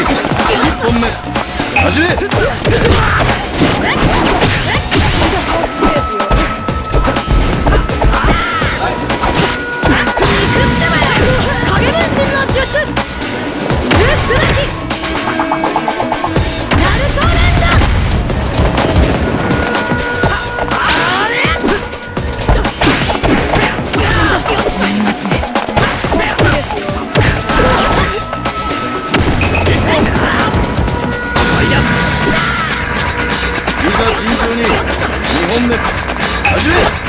1本目始め。 影分身の術術なきナルト連打。やりますね。 いざ尋常に2本目始め。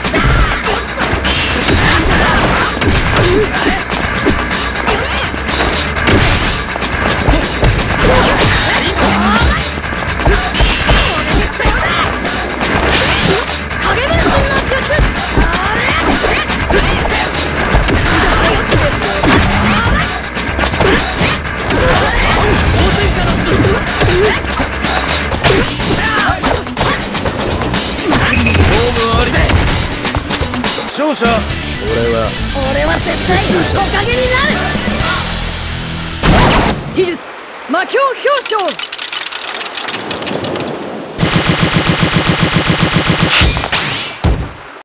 勝者俺は絶対おかげになる。技術魔境表彰。